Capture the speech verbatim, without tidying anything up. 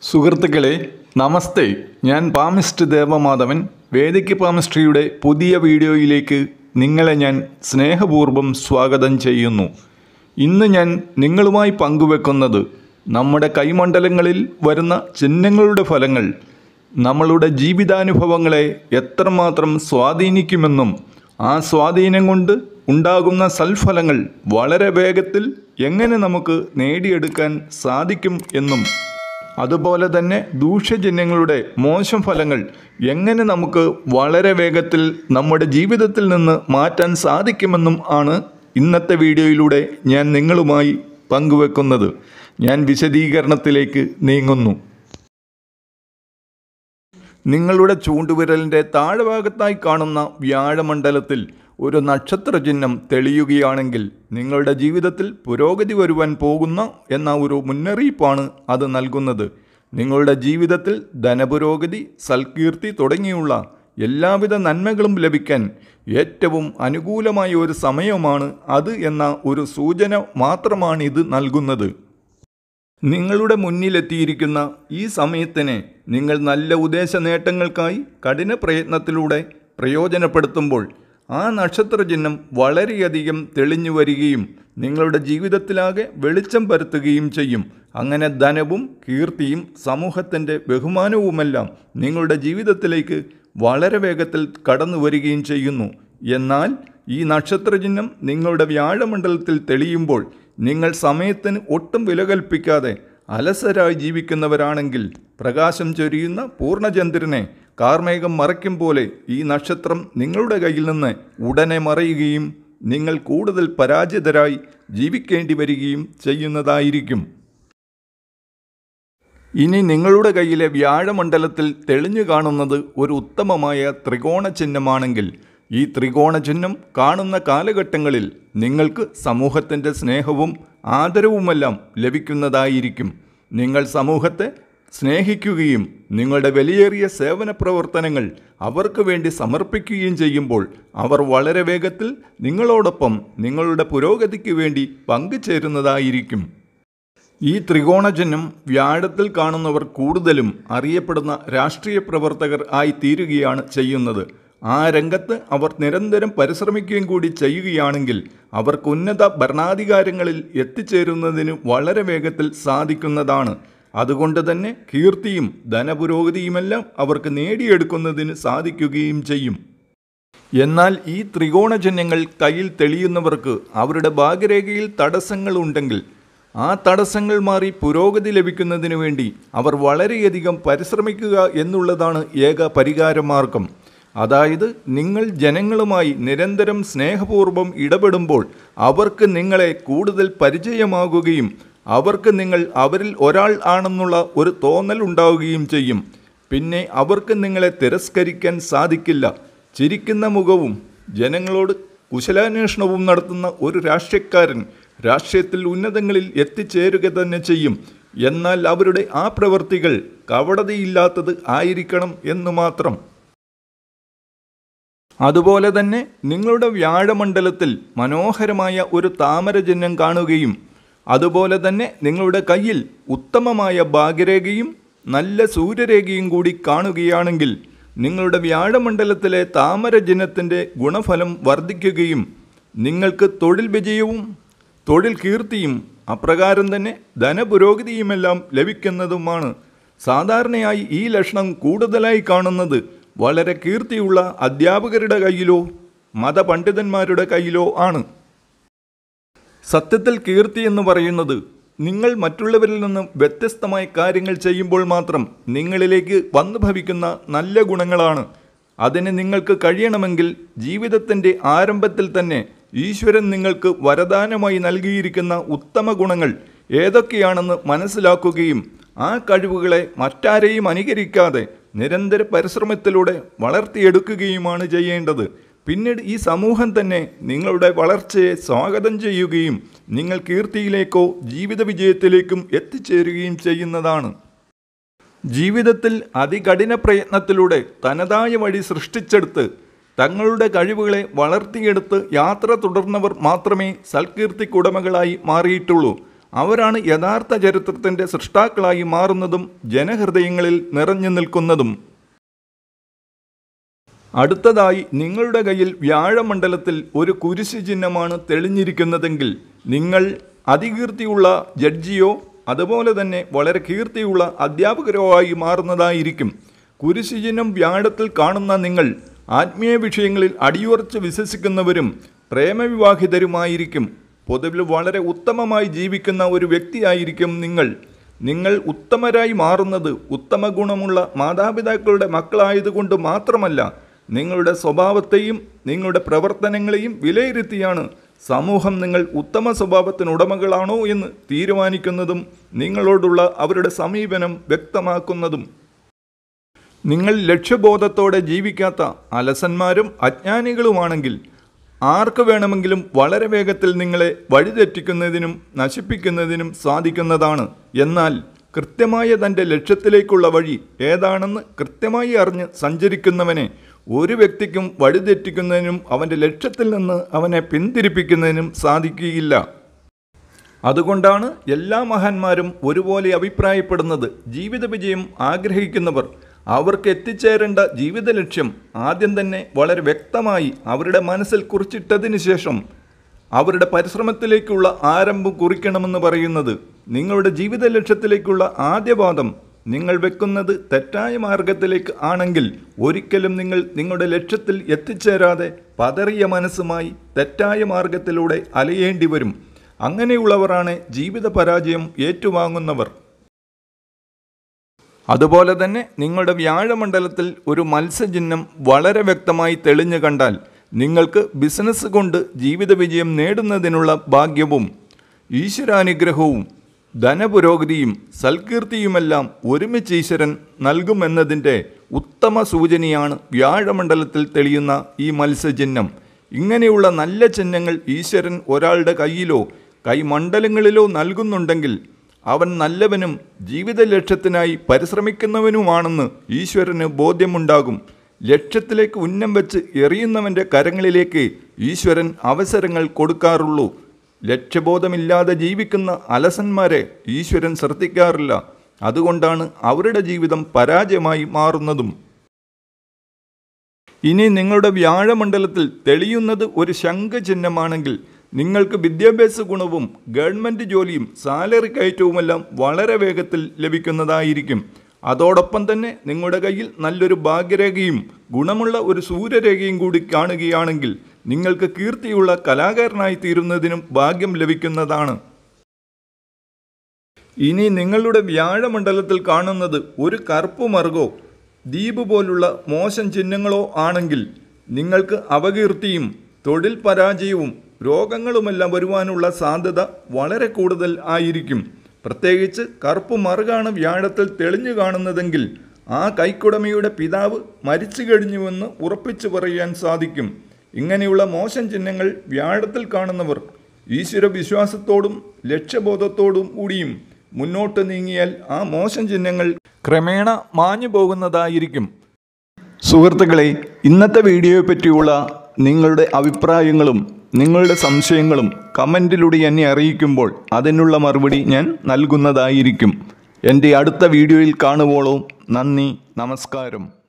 സുഹൃത്തുക്കളെ നമസ്തേ, ഞാൻ palmist ദേവമാധവൻ. Vedic പാമിസ്ട്രിയുടെ പുതിയ വീഡിയോയിലേക്ക് നിങ്ങളെ ഞാൻ സ്നേഹപൂർവ്വം സ്വാഗതം ചെയ്യുന്നു. ഇന്ന് ഞാൻ നിങ്ങളുമായി പങ്കുവെക്കുന്നത് നമ്മുടെ കൈമണ്ഡലങ്ങളിൽ വരുന്ന ചിഹ്നങ്ങളുടെ ഫലങ്ങൾ നമ്മളുടെ ജീവിതാനുഭവങ്ങളെ എത്രമാത്രം സ്വാധീനിക്കുമെന്നും ആ സ്വാധീനം കൊണ്ട് ഉണ്ടാകുന്ന സൽഫലങ്ങൾ വളരെ വേഗത്തിൽ എങ്ങനെ നമുക്ക് നേടിയെടുക്കാൻ സാധിക്കും എന്നും അതുപോലെ തന്നെ ദൂഷ്യചിഹ്നങ്ങളുടെ മോശം ഫലങ്ങൾ എങ്ങനെ നമുക്ക് വളരെ വേഗത്തിൽ നമ്മുടെ ജീവിതത്തിൽ നിന്ന് മാറ്റാൻ സാധിക്കുമെന്നും ആണ് ഇന്നത്തെ വീഡിയോയിലൂടെ ഞാൻ നിങ്ങളുമായി പങ്കുവെക്കുന്നത്. ഞാൻ വിശദീകരണത്തിലേക്ക് നീങ്ങുന്നു. നിങ്ങളുടെ ചൂണ്ടുവിരലിൻ്റെ താഴ്ഭാഗത്തായി കാണുന്ന വ്യാഴമണ്ഡലത്തിൽ ഒരു നക്ഷത്ര ചിഹ്നം തെളിയുകയാണെങ്കിൽ നിങ്ങളുടെ ജീവിതത്തിൽ പുരോഗതി വരുവാൻ പോകുന്ന എന്ന ഒരു മുന്നറിയിപ്പാണ് അത് നൽകുന്നത്. നിങ്ങളുടെ ജീവിതത്തിൽ ധനപുരോഗതി, സൽകീർത്തി തുടങ്ങിയുള്ള എല്ലാവിധ നന്മകളും ലഭിക്കാൻ ഏറ്റവും അനുകൂലമായ ഒരു സമയമാണ് അത് എന്ന ഒരു സൂചന മാത്രമാണ് ഇത് നൽകുന്നത്. നിങ്ങളുടെ മുന്നിലെത്തിയിരിക്കുന്ന ഈ സമയത്തിനെ നിങ്ങൾ നല്ല ഉദ്ദേശ നേട്ടങ്ങൾക്കായി കഠിന പ്രയത്നത്തിലൂടെ പ്രയോജനപ്പെടുത്തുമ്പോൾ ആ നക്ഷത്ര ചിഹ്നം വളരെയധികം തെളിഞ്ഞു വരികയും നിങ്ങളുടെ ജീവിതത്തിലാകെ വെളിച്ചം പരത്തുകയും ചെയ്യും. അങ്ങനെ ധനവും കീർത്തിയും സമൂഹത്തിൻ്റെ ബഹുമാനവുമെല്ലാം നിങ്ങളുടെ ജീവിതത്തിലേക്ക് വളരെ വേഗത്തിൽ കടന്നു വരികയും ചെയ്യുന്നു. എന്നാൽ ഈ നക്ഷത്ര ചിഹ്നം നിങ്ങളുടെ വ്യാഴമണ്ഡലത്തിൽ തെളിയുമ്പോൾ നിങ്ങൾ സമയത്തിന് ഒട്ടും വില കൽപ്പിക്കാതെ അലസരായി ജീവിക്കുന്നവരാണെങ്കിൽ പ്രകാശം ചൊരിയുന്ന പൂർണ്ണചന്ദ്രനെ കാർമേഘം മറയ്ക്കും പോലെ ഈ നക്ഷത്രം നിങ്ങളുടെ കയ്യിൽ നിന്ന് ഉടനെ മറയുകയും നിങ്ങൾ കൂടുതൽ പരാജിതരായി ജീവിക്കേണ്ടി വരികയും ചെയ്യുന്നതായിരിക്കും. ഇനി നിങ്ങളുടെ കയ്യിലെ വ്യാഴമണ്ഡലത്തിൽ തെളിഞ്ഞു കാണുന്നത് ഒരു ഉത്തമമായ ത്രികോണ ചിഹ്നമാണെങ്കിൽ ഈ ത്രികോണ ചിഹ്നം കാണുന്ന കാലഘട്ടങ്ങളിൽ നിങ്ങൾക്ക് സമൂഹത്തിൻ്റെ സ്നേഹവും ആദരവുമെല്ലാം ലഭിക്കുന്നതായിരിക്കും. നിങ്ങൾ സമൂഹത്തെ സ്നേഹിക്കുകയും നിങ്ങളുടെ വിലയേറിയ സേവന പ്രവർത്തനങ്ങൾ അവർക്ക് വേണ്ടി സമർപ്പിക്കുകയും ചെയ്യുമ്പോൾ അവർ വളരെ വേഗത്തിൽ നിങ്ങളോടൊപ്പം നിങ്ങളുടെ പുരോഗതിക്ക് വേണ്ടി പങ്കുചേരുന്നതായിരിക്കും. ഈ ത്രികോണ ചിഹ്നം വ്യാഴത്തിൽ കാണുന്നവർ കൂടുതലും അറിയപ്പെടുന്ന രാഷ്ട്രീയ പ്രവർത്തകർ ആയി തീരുകയാണ് ചെയ്യുന്നത്. ആ രംഗത്ത് അവർ നിരന്തരം പരിശ്രമിക്കുകയും കൂടി ചെയ്യുകയാണെങ്കിൽ അവർക്ക് ഉന്നത ഭരണാധികാരങ്ങളിൽ എത്തിച്ചേരുന്നതിന് വളരെ വേഗത്തിൽ സാധിക്കുന്നതാണ്. അതുകൊണ്ട് തന്നെ കീർത്തിയും ധനപുരോഗതിയുമെല്ലാം അവർക്ക് നേടിയെടുക്കുന്നതിന് സാധിക്കുകയും ചെയ്യും. എന്നാൽ ഈ ത്രികോണ ചിഹ്നങ്ങൾ കയ്യിൽ തെളിയുന്നവർക്ക് അവരുടെ ഭാഗ്യരേഖയിൽ തടസ്സങ്ങളുണ്ടെങ്കിൽ ആ തടസ്സങ്ങൾ മാറി പുരോഗതി ലഭിക്കുന്നതിന് വേണ്ടി അവർ വളരെയധികം പരിശ്രമിക്കുക എന്നുള്ളതാണ് ഏക പരിഹാരമാർഗം. അതായത് നിങ്ങൾ ജനങ്ങളുമായി നിരന്തരം സ്നേഹപൂർവ്വം ഇടപെടുമ്പോൾ അവർക്ക് നിങ്ങളെ കൂടുതൽ പരിചയമാകുകയും അവർക്ക് നിങ്ങൾ അവരിൽ ഒരാൾ ആണെന്നുള്ള ഒരു തോന്നൽ ഉണ്ടാവുകയും ചെയ്യും. പിന്നെ അവർക്ക് നിങ്ങളെ തിരസ്കരിക്കാൻ സാധിക്കില്ല. ചിരിക്കുന്ന മുഖവും ജനങ്ങളോട് കുശലാന്വേഷണവും നടത്തുന്ന ഒരു രാഷ്ട്രീയക്കാരൻ രാഷ്ട്രീയത്തിൽ ഉന്നതങ്ങളിൽ എത്തിച്ചേരുക തന്നെ ചെയ്യും. എന്നാൽ അവരുടെ ആ പ്രവൃത്തികൾ കപടതയില്ലാത്തത് ആയിരിക്കണം എന്ന് മാത്രം. അതുപോലെ തന്നെ നിങ്ങളുടെ വ്യാഴമണ്ഡലത്തിൽ മനോഹരമായ ഒരു താമര ചിഹ്നം കാണുകയും അതുപോലെ തന്നെ നിങ്ങളുടെ കയ്യിൽ ഉത്തമമായ ഭാഗ്യരേഖയും നല്ല സൂര്യരേഖയും കൂടി കാണുകയാണെങ്കിൽ നിങ്ങളുടെ വ്യാഴമണ്ഡലത്തിലെ താമര ചിഹ്നത്തിൻ്റെ ഗുണഫലം വർദ്ധിക്കുകയും നിങ്ങൾക്ക് തൊഴിൽ വിജയവും തൊഴിൽ കീർത്തിയും അപ്രകാരം തന്നെ ധനപുരോഗതിയുമെല്ലാം ലഭിക്കുന്നതുമാണ്. സാധാരണയായി ഈ ലക്ഷണം കൂടുതലായി കാണുന്നത് വളരെ കീർത്തിയുള്ള അധ്യാപകരുടെ കയ്യിലോ മതപണ്ഡിതന്മാരുടെ കയ്യിലോ ആണ്. സത്യത്തിൽ കീർത്തി എന്ന് പറയുന്നത് നിങ്ങൾ മറ്റുള്ളവരിൽ നിന്ന് വ്യത്യസ്തമായ കാര്യങ്ങൾ ചെയ്യുമ്പോൾ മാത്രം നിങ്ങളിലേക്ക് വന്നു ഭവിക്കുന്ന നല്ല ഗുണങ്ങളാണ്. അതിന് നിങ്ങൾക്ക് കഴിയണമെങ്കിൽ ജീവിതത്തിൻ്റെ ആരംഭത്തിൽ തന്നെ ഈശ്വരൻ നിങ്ങൾക്ക് വരദാനമായി നൽകിയിരിക്കുന്ന ഉത്തമ ഗുണങ്ങൾ ഏതൊക്കെയാണെന്ന് മനസ്സിലാക്കുകയും ആ കഴിവുകളെ മറ്റാരെയും അനുകരിക്കാതെ നിരന്തര പരിശ്രമത്തിലൂടെ വളർത്തിയെടുക്കുകയുമാണ് ചെയ്യേണ്ടത്. പിന്നീട് ഈ സമൂഹം തന്നെ നിങ്ങളുടെ വളർച്ചയെ സ്വാഗതം ചെയ്യുകയും നിങ്ങൾ കീർത്തിയിലേക്കോ ജീവിത വിജയത്തിലേക്കും എത്തിച്ചേരുകയും ചെയ്യുന്നതാണ്. ജീവിതത്തിൽ അതികഠിന പ്രയത്നത്തിലൂടെ തനതായ വഴി സൃഷ്ടിച്ചെടുത്ത് തങ്ങളുടെ കഴിവുകളെ വളർത്തിയെടുത്ത് യാത്ര തുടർന്നവർ മാത്രമേ സൽകീർത്തിക്കുടമകളായി മാറിയിട്ടുള്ളൂ. അവരാണ് യഥാർത്ഥ ചരിത്രത്തിൻ്റെ സൃഷ്ടാക്കളായി മാറുന്നതും ജനഹൃദയങ്ങളിൽ നിറഞ്ഞു നിൽക്കുന്നതും. അടുത്തതായി, നിങ്ങളുടെ കയ്യിൽ വ്യാഴമണ്ഡലത്തിൽ ഒരു കുരിശ് ചിഹ്നമാണ് തെളിഞ്ഞിരിക്കുന്നതെങ്കിൽ നിങ്ങൾ അതികീർത്തിയുള്ള ജഡ്ജിയോ അതുപോലെ തന്നെ വളരെ കീർത്തിയുള്ള അധ്യാപകരോ ആയി മാറുന്നതായിരിക്കും. കുരിശ് ചിഹ്നം വ്യാഴത്തിൽ കാണുന്ന നിങ്ങൾ ആത്മീയ വിഷയങ്ങളിൽ അടിയുറച്ച് വിശ്വസിക്കുന്നവരും പ്രേമവിവാഹിതരുമായിരിക്കും. പൊതുവിൽ വളരെ ഉത്തമമായി ജീവിക്കുന്ന ഒരു വ്യക്തിയായിരിക്കും നിങ്ങൾ. നിങ്ങൾ ഉത്തമരായി മാറുന്നത് ഉത്തമ ഗുണമുള്ള മാതാപിതാക്കളുടെ മക്കളായതുകൊണ്ട് മാത്രമല്ല, നിങ്ങളുടെ സ്വഭാവത്തെയും നിങ്ങളുടെ പ്രവർത്തനങ്ങളെയും വിലയിരുത്തിയാണ് സമൂഹം നിങ്ങൾ ഉത്തമ സ്വഭാവത്തിനുടമകളാണോ എന്ന് തീരുമാനിക്കുന്നതും നിങ്ങളോടുള്ള അവരുടെ സമീപനം വ്യക്തമാക്കുന്നതും. നിങ്ങൾ ലക്ഷ്യബോധത്തോടെ ജീവിക്കാത്ത അലസന്മാരും അജ്ഞാനികളുമാണെങ്കിൽ ആർക്ക് വേണമെങ്കിലും വളരെ വേഗത്തിൽ നിങ്ങളെ വഴിതെറ്റിക്കുന്നതിനും നശിപ്പിക്കുന്നതിനും സാധിക്കുന്നതാണ്. എന്നാൽ കൃത്യമായ തൻ്റെ ലക്ഷ്യത്തിലേക്കുള്ള വഴി ഏതാണെന്ന് കൃത്യമായി അറിഞ്ഞ് സഞ്ചരിക്കുന്നവനെ ഒരു വ്യക്തിക്കും വഴിതെറ്റിക്കുന്നതിനും അവൻ്റെ ലക്ഷ്യത്തിൽ നിന്ന് അവനെ പിന്തിരിപ്പിക്കുന്നതിനും സാധിക്കുകയില്ല. അതുകൊണ്ടാണ് എല്ലാ മഹാന്മാരും ഒരുപോലെ അഭിപ്രായപ്പെടുന്നത്. ജീവിത വിജയം ആഗ്രഹിക്കുന്നവർ അവർക്ക് എത്തിച്ചേരേണ്ട ജീവിത ലക്ഷ്യം ആദ്യം തന്നെ വളരെ വ്യക്തമായി അവരുടെ മനസ്സിൽ കുറിച്ചിട്ടതിന് ശേഷം അവരുടെ പരിശ്രമത്തിലേക്കുള്ള ആരംഭം കുറിക്കണമെന്ന് പറയുന്നത്. നിങ്ങളുടെ ജീവിത ലക്ഷ്യത്തിലേക്കുള്ള ആദ്യപാദം നിങ്ങൾ വെക്കുന്നത് തെറ്റായ മാർഗത്തിലേക്ക് ആണെങ്കിൽ ഒരിക്കലും നിങ്ങൾ നിങ്ങളുടെ ലക്ഷ്യത്തിൽ എത്തിച്ചേരാതെ പതറിയ മനസ്സുമായി തെറ്റായ മാർഗത്തിലൂടെ അലയേണ്ടി വരും. അങ്ങനെയുള്ളവരാണ് ജീവിത പരാജയം ഏറ്റുവാങ്ങുന്നവർ. അതുപോലെ തന്നെ നിങ്ങളുടെ വ്യാഴമണ്ഡലത്തിൽ ഒരു മത്സ്യചിഹ്നം വളരെ വ്യക്തമായി തെളിഞ്ഞു കണ്ടാൽ നിങ്ങൾക്ക് ബിസിനസ് കൊണ്ട് ജീവിത വിജയം നേടുന്നതിനുള്ള ഭാഗ്യവും ഈശ്വരാനുഗ്രഹവും ധനപുരോഗതിയും സൽകീർത്തിയുമെല്ലാം ഒരുമിച്ച് ഈശ്വരൻ നൽകുമെന്നതിൻ്റെ ഉത്തമ സൂചനയാണ് വ്യാഴമണ്ഡലത്തിൽ തെളിയുന്ന ഈ മത്സ്യചിഹ്നം. ഇങ്ങനെയുള്ള നല്ല ചിഹ്നങ്ങൾ ഈശ്വരൻ ഒരാളുടെ കയ്യിലോ കൈമണ്ഡലങ്ങളിലോ നൽകുന്നുണ്ടെങ്കിൽ അവൻ നല്ലവനും ജീവിത ലക്ഷ്യത്തിനായി പരിശ്രമിക്കുന്നവനുമാണെന്ന് ഈശ്വരന് ബോധ്യമുണ്ടാകും. ലക്ഷ്യത്തിലേക്ക് ഉന്നം വെച്ച് എറിയുന്നവൻ്റെ കരങ്ങളിലേക്ക് ഈശ്വരൻ അവസരങ്ങൾ കൊടുക്കാറുള്ളൂ. ലക്ഷ്യബോധമില്ലാതെ ജീവിക്കുന്ന അലസന്മാരെ ഈശ്വരൻ ശ്രദ്ധിക്കാറില്ല. അതുകൊണ്ടാണ് അവരുടെ ജീവിതം പരാജയമായി മാറുന്നതും. ഇനി നിങ്ങളുടെ വ്യാഴമണ്ഡലത്തിൽ തെളിയുന്നത് ഒരു ശംഖചിഹ്നമാണെങ്കിൽ നിങ്ങൾക്ക് വിദ്യാഭ്യാസ ഗുണവും ഗവൺമെൻറ് ജോലിയും സാലറി കയറ്റവുമെല്ലാം വളരെ വേഗത്തിൽ ലഭിക്കുന്നതായിരിക്കും. അതോടൊപ്പം തന്നെ നിങ്ങളുടെ കയ്യിൽ നല്ലൊരു ഭാഗ്യരേഖയും ഗുണമുള്ള ഒരു സൂര്യരേഖയും കൂടി കാണുകയാണെങ്കിൽ നിങ്ങൾക്ക് കീർത്തിയുള്ള കലാകാരനായി തീരുന്നതിനും ഭാഗ്യം ലഭിക്കുന്നതാണ്. ഇനി നിങ്ങളുടെ വ്യാഴമണ്ഡലത്തിൽ കാണുന്നത് ഒരു കറുപ്പ് മറുകോ ദ്വീപ് പോലുള്ള മോശം ചിഹ്നങ്ങളോ ആണെങ്കിൽ നിങ്ങൾക്ക് അപകീർത്തിയും തൊഴിൽ പരാജയവും രോഗങ്ങളുമെല്ലാം വരുവാനുള്ള സാധ്യത വളരെ കൂടുതൽ ആയിരിക്കും. പ്രത്യേകിച്ച് കറുപ്പ് മറുകാണ് വ്യാഴത്തിൽ തെളിഞ്ഞു കാണുന്നതെങ്കിൽ ആ കൈക്കുടമയുടെ പിതാവ് മരിച്ചു കഴിഞ്ഞുവെന്ന് ഉറപ്പിച്ചു പറയാൻ സാധിക്കും. ഇങ്ങനെയുള്ള മോശം ചിഹ്നങ്ങൾ വ്യാഴത്തിൽ കാണുന്നവർ ഈശ്വര വിശ്വാസത്തോടും ലക്ഷ്യബോധത്തോടും കൂടിയും മുന്നോട്ട് നീങ്ങിയാൽ ആ മോശം ചിഹ്നങ്ങൾ ക്രമേണ മാഞ്ഞു പോകുന്നതായിരിക്കും. സുഹൃത്തുക്കളെ, ഇന്നത്തെ വീഡിയോയെ പറ്റിയുള്ള നിങ്ങളുടെ അഭിപ്രായങ്ങളും നിങ്ങളുടെ സംശയങ്ങളും കമൻറ്റിലൂടെ എന്നെ അറിയിക്കുമ്പോൾ അതിനുള്ള മറുപടി ഞാൻ നൽകുന്നതായിരിക്കും. എൻ്റെ അടുത്ത വീഡിയോയിൽ കാണുവോളം നന്ദി, നമസ്കാരം.